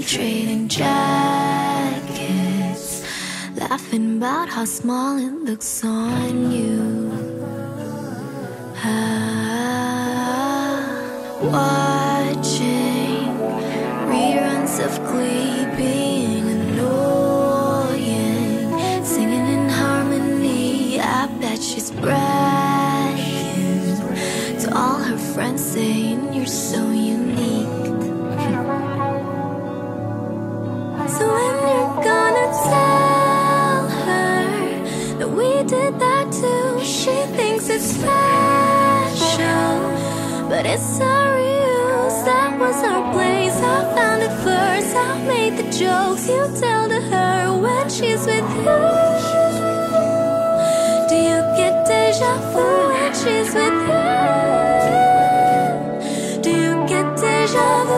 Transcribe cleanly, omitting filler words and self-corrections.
trading jackets, laughing about how small it looks on you. Watching reruns of Glee, being annoying, singing in harmony. I bet she's bragging to all her friends, saying you're so unique. So when you're gonna tell her that we did that too, she thinks it's special, but it's our use. That was our place. I found it first. I made the jokes you tell to her when she's with you. Do you get deja vu when she's with you? Do you get deja vu?